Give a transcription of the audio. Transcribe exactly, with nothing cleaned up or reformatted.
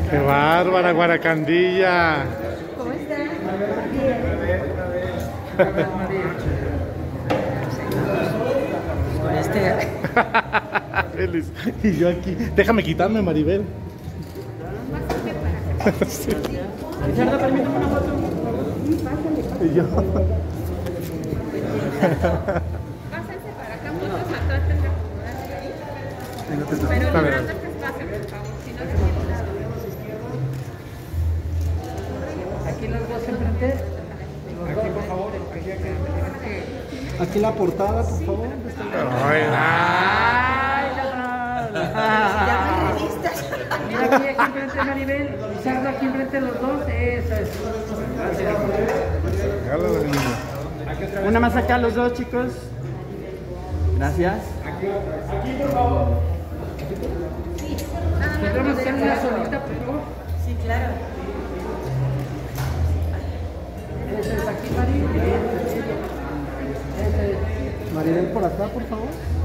¡Qué bárbara, Guaracandilla! ¿Cómo estás? Con este. Feliz. Y yo aquí. Déjame quitarme, Maribel. Sí. Richardo, permítame una foto. Y yo. Pásense para acá, fotos atrás tendrán que acomodarse ahí. Pero Está bien. logrando que espacio, por favor, si no se tiene nada. Aquí los dos enfrente. Aquí, por favor. Aquí la portada, por favor. Ay, Mira aquí, aquí enfrente Maribel. Richardo, aquí enfrente los dos. Eso es. Gracias. Regálale, niño. Una más acá, los dos, chicos. Gracias. ¿Podemos hacer una solita, por favor? Sí, claro. Eso es aquí, Maribel. Eso es. Maribel, por acá, por favor.